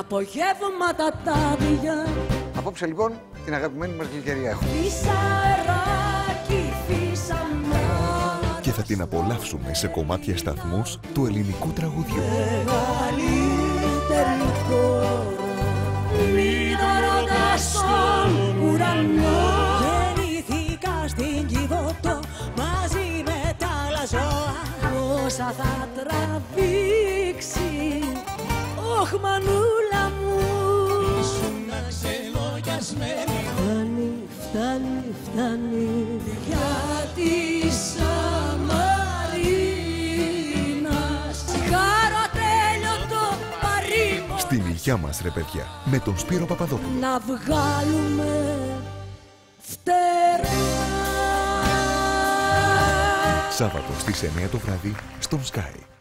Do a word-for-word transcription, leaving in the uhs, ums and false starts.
απογεύματα τα άδεια. Απόψε λοιπόν την αγαπημένη μας γλυκερία έχουμε. Φυσαράκι, φυσαμά. Και θα την απολαύσουμε σε κομμάτια σταθμούς του ελληνικού τραγουδιού. Μεγαλύτερη χώρα, μην το ρωτάς στον ουρανό. Γεννήθηκα στην Κιβωτό μαζί με τα άλλα ζώα. Όσα θα τραβήξει, όχ μανούλα μου. Ήσουν ξελογιασμένη. Φτάνει, φτάνει, φτάνει για της Σαμαρίνας. Σιγάρο ατέλειωτο παρήμο. Στην υγειά μας ρε παιδιά, με τον Σπύρο Παπαδόπουλο. Να βγάλουμε φτερά. Σάββατο στις εννιά το βράδυ στον Sky.